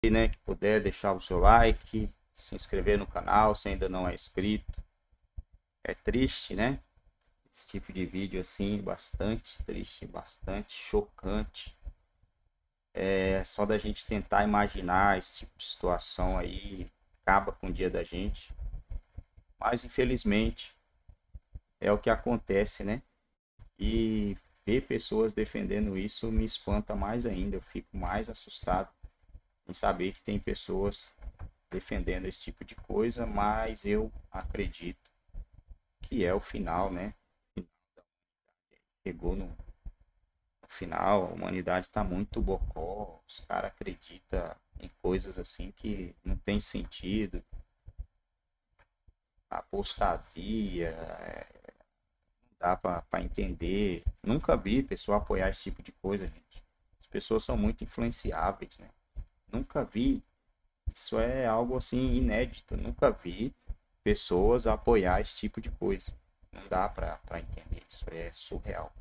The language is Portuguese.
né, que puder deixar o seu like, se inscrever no canal se ainda não é inscrito. É triste, né? Esse tipo de vídeo assim, bastante triste, bastante chocante. É só da gente tentar imaginar esse tipo de situação aí, acaba com o dia da gente. Mas infelizmente é o que acontece, né? E ver pessoas defendendo isso me espanta mais ainda. Eu fico mais assustado em saber que tem pessoas defendendo esse tipo de coisa, mas eu acredito que é o final, né? Chegou no final, a humanidade está muito bocó, os caras acreditam em coisas assim que não tem sentido, apostasia, não dá para entender. Nunca vi pessoa apoiar esse tipo de coisa, gente. As pessoas são muito influenciáveis, né? Nunca vi, isso é algo assim inédito, nunca vi pessoas apoiar esse tipo de coisa. Não dá para entender, isso é surreal.